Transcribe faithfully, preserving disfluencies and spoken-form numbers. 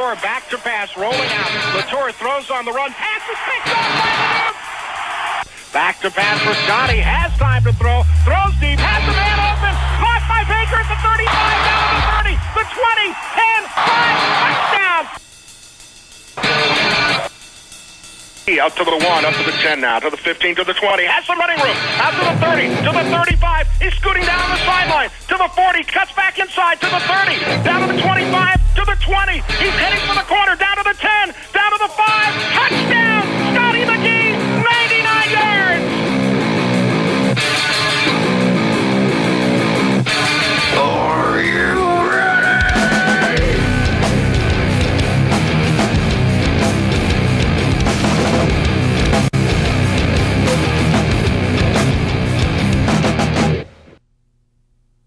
Latour back to pass, rolling out. Latour throws on the run. Pass is picked off by Latour. Back to pass for Scotty. Has time to throw. Throws deep. Has the man open. Caught by Baker at the thirty-five. Down to the thirty. The twenty. ten. five. Touchdown. Out to the one. Up to the ten now. To the fifteen. To the twenty. Has some running room. Out to the thirty. To the thirty-five. He's scooting down the sideline. To the forty. Cuts back inside. To the thirty. Down to the twenty-five. To the twenty. He's heading for the corner. Down to the ten. Down to the five. Touchdown.